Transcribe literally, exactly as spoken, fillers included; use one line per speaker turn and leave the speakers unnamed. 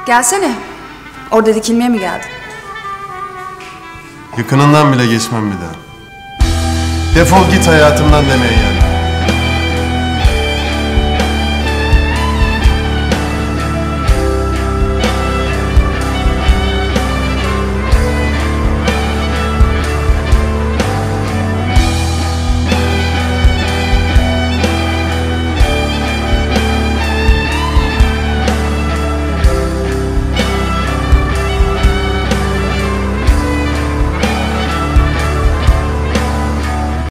Gelsene. Orada dikilmeye mi geldin?
Yakınından bile geçmem bir daha. Defol git hayatımdan demeye yani.